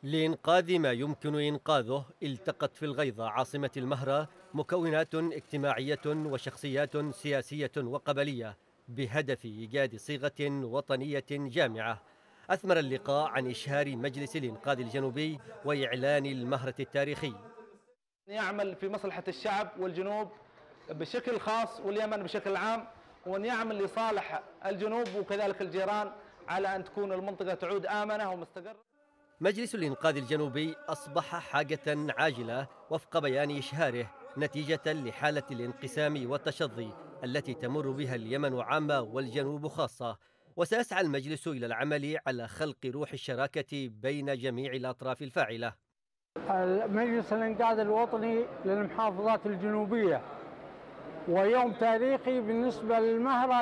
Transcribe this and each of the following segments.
لإنقاذ ما يمكن إنقاذه التقت في الغيضة عاصمة المهرة مكونات اجتماعية وشخصيات سياسية وقبلية بهدف إيجاد صيغة وطنية جامعة. أثمر اللقاء عن إشهار مجلس الإنقاذ الجنوبي وإعلان المهرة التاريخي. يعمل في مصلحة الشعب والجنوب بشكل خاص واليمن بشكل عام، وأن يعمل لصالح الجنوب وكذلك الجيران على أن تكون المنطقة تعود آمنة ومستقرة. مجلس الإنقاذ الجنوبي أصبح حاجة عاجلة وفق بيان إشهاره نتيجة لحالة الانقسام والتشظي التي تمر بها اليمن عامة والجنوب خاصة، وسيسعى المجلس إلى العمل على خلق روح الشراكة بين جميع الأطراف الفاعلة. مجلس الإنقاذ الوطني للمحافظات الجنوبية، ويوم تاريخي بالنسبة للمهرة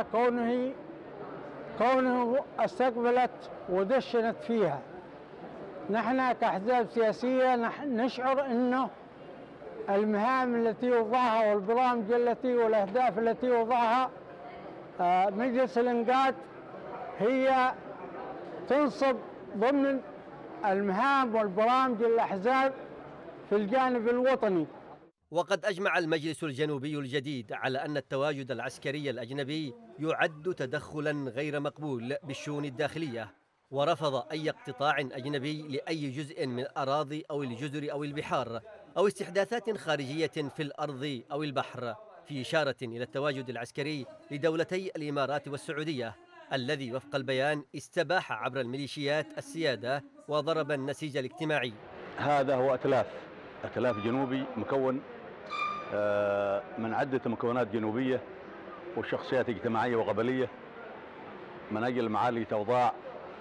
كونه استقبلت ودشنت فيها. نحن كأحزاب سياسية نشعر أنه المهام التي وضعها والبرامج التي والأهداف التي وضعها مجلس الإنقاذ هي تنصب ضمن المهام والبرامج الأحزاب في الجانب الوطني. وقد أجمع المجلس الجنوبي الجديد على أن التواجد العسكري الأجنبي يعد تدخلا غير مقبول بالشؤون الداخلية، ورفض أي اقتطاع أجنبي لأي جزء من الأراضي أو الجزر أو البحار أو استحداثات خارجية في الأرض أو البحر، في إشارة إلى التواجد العسكري لدولتي الإمارات والسعودية الذي وفق البيان استباح عبر الميليشيات السيادة وضرب النسيج الاجتماعي. هذا هو ائتلاف جنوبي مكون من عدة مكونات جنوبية وشخصيات اجتماعية وقبلية من أجل معالجة أوضاع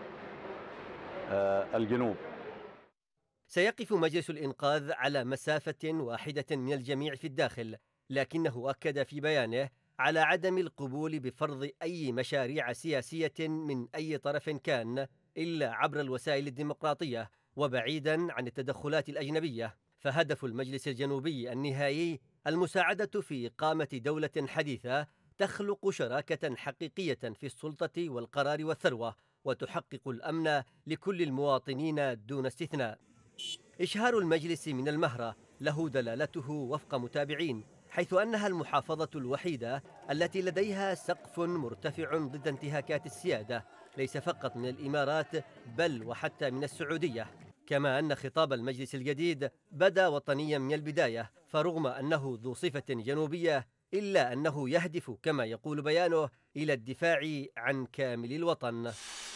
الجنوب. سيقف مجلس الإنقاذ على مسافة واحدة من الجميع في الداخل، لكنه أكد في بيانه على عدم القبول بفرض أي مشاريع سياسية من أي طرف كان إلا عبر الوسائل الديمقراطية وبعيدا عن التدخلات الأجنبية. فهدف المجلس الجنوبي النهائي المساعدة في إقامة دولة حديثة تخلق شراكة حقيقية في السلطة والقرار والثروة وتحقق الأمن لكل المواطنين دون استثناء. إشهار المجلس من المهرة له دلالته وفق متابعين، حيث أنها المحافظة الوحيدة التي لديها سقف مرتفع ضد انتهاكات السيادة، ليس فقط من الإمارات بل وحتى من السعودية. كما أن خطاب المجلس الجديد بدا وطنيا من البداية، فرغم أنه ذو صفة جنوبية إلا أنه يهدف كما يقول بيانه إلى الدفاع عن كامل الوطن.